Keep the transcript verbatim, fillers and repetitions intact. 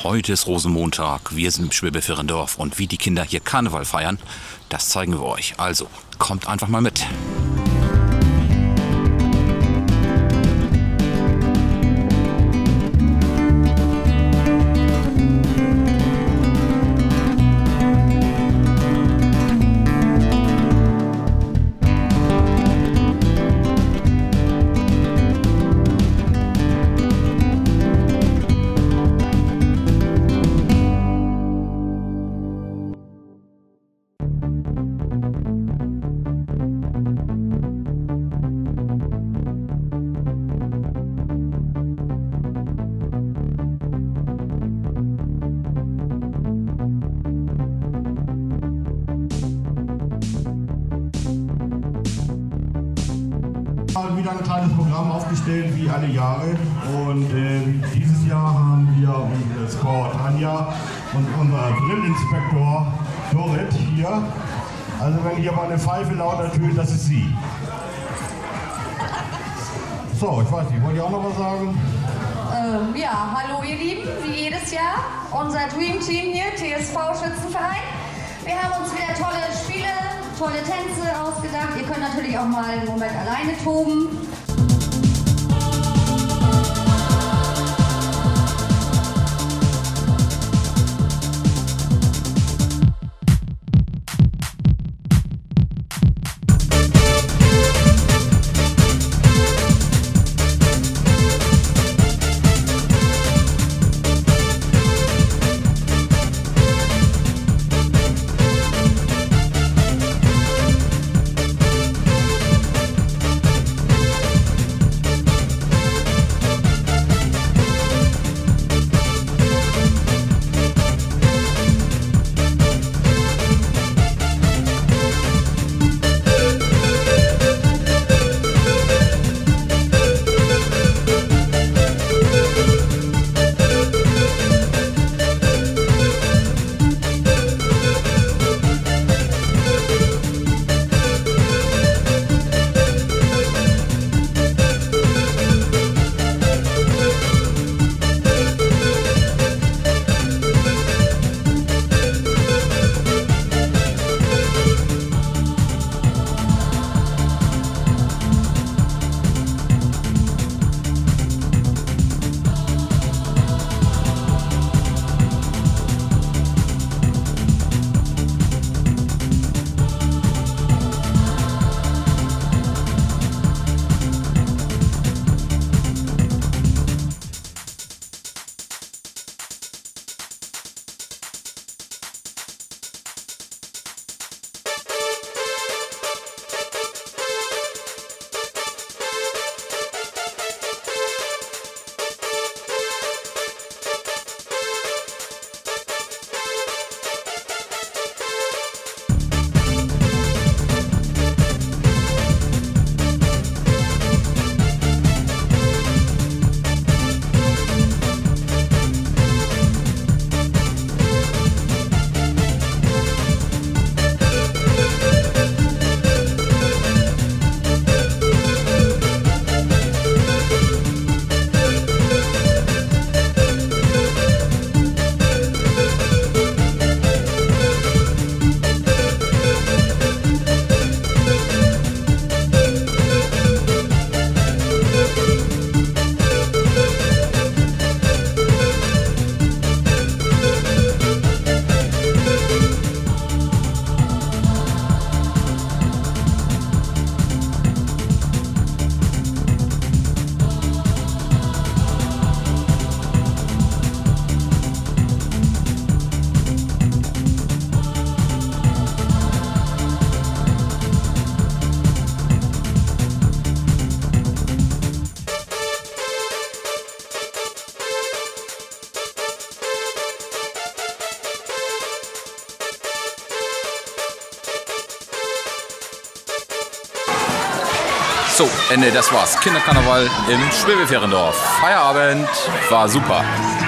Heute ist Rosenmontag, wir sind im Schwäbisch-Ferendorf und wie die Kinder hier Karneval feiern, das zeigen wir euch. Also, kommt einfach mal mit. Wieder ein kleines Programm aufgestellt wie alle Jahre und äh, dieses Jahr haben wir unsere Frau Tanja und unser Drillinspektor Dorit hier. Also wenn hier mal eine Pfeife lauter tönt, das ist sie. So, ich weiß nicht, wollt ihr auch noch was sagen? Ähm, ja, hallo ihr Lieben, wie jedes Jahr, unser Dream Team hier, T S V-Schützenverein. Wir haben uns wieder tolle Spiele, tolle Tänze ausgedacht. Ihr könnt natürlich auch mal einen Moment alleine toben. So, Ende, das war's. Kinderkarneval im Schwäbisch-Ferendorf. Feierabend, war super.